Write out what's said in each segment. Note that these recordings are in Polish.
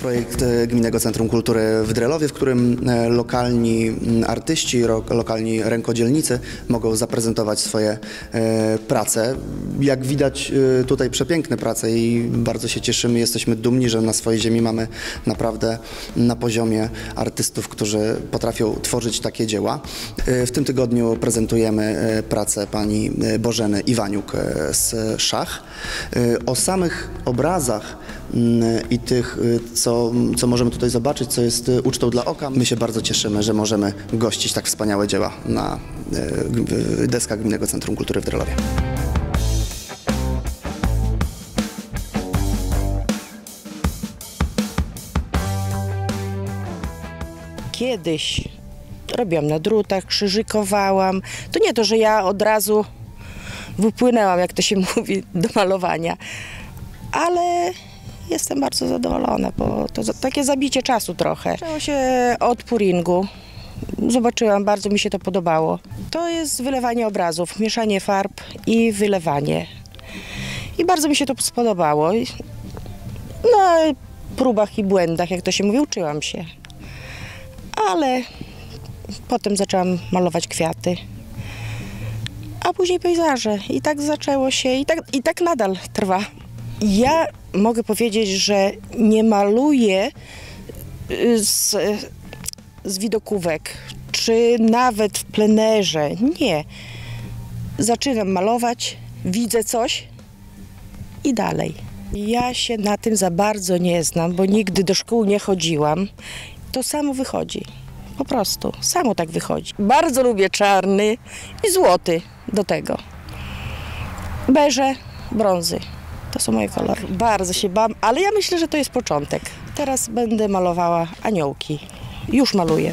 projekt Gminnego Centrum Kultury w Drelowie, w którym lokalni artyści, lokalni rękodzielnicy mogą zaprezentować swoje prace. Jak widać tutaj przepiękne prace i bardzo się cieszymy, jesteśmy dumni, że na swojej ziemi mamy naprawdę na poziomie artystów, którzy potrafią tworzyć takie dzieła. W tym tygodniu prezentujemy pracę pani Bożeny Iwaniuk z Szach. O samych obrazach i tych, co możemy tutaj zobaczyć, co jest ucztą dla oka, my się bardzo cieszymy, że możemy gościć tak wspaniałe dzieła na deskach Gminnego Centrum Kultury w Drelowie. Kiedyś robiłam na drutach, krzyżykowałam. To nie to, że ja od razu wypłynęłam, jak to się mówi, do malowania, ale jestem bardzo zadowolona, bo to takie zabicie czasu trochę. Zaczęło się od puringu. Zobaczyłam, bardzo mi się to podobało. To jest wylewanie obrazów, mieszanie farb i wylewanie. I bardzo mi się to spodobało. Na próbach i błędach, jak to się mówi, uczyłam się. Ale potem zaczęłam malować kwiaty, a później pejzaże. I tak zaczęło się, i tak nadal trwa. Ja mogę powiedzieć, że nie maluję z widokówek, czy nawet w plenerze. Nie. Zaczynam malować, widzę coś i dalej. Ja się na tym za bardzo nie znam, bo nigdy do szkół nie chodziłam. To samo wychodzi. Po prostu. Samo tak wychodzi. Bardzo lubię czarny i złoty do tego. Beże, brązy. To są moje kolory. Bardzo się bałam, ale ja myślę, że to jest początek. Teraz będę malowała aniołki. Już maluję.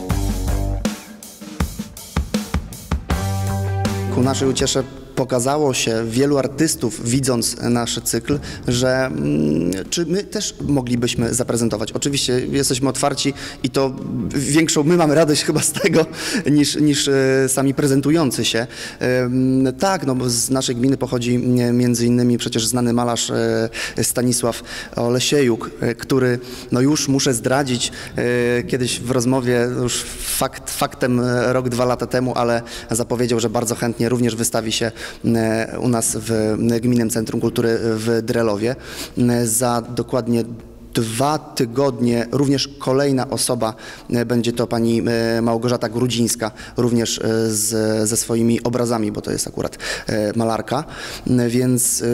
Ku naszej uciesze pokazało się wielu artystów, widząc nasz cykl, że czy my też moglibyśmy zaprezentować. Oczywiście jesteśmy otwarci i to większą, my mamy radość chyba z tego, niż sami prezentujący się. Tak, no bo z naszej gminy pochodzi między innymi przecież znany malarz Stanisław Olesiejuk, który, no już muszę zdradzić, kiedyś w rozmowie, już faktem rok, 2 lata temu, ale zapowiedział, że bardzo chętnie również wystawi się u nas w Gminnym Centrum Kultury w Drelowie. Za dokładnie 2 tygodnie również kolejna osoba, będzie to pani Małgorzata Grudzińska, również ze swoimi obrazami, bo to jest akurat malarka, więc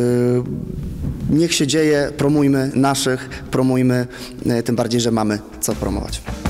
niech się dzieje, promujmy naszych, promujmy, tym bardziej, że mamy co promować.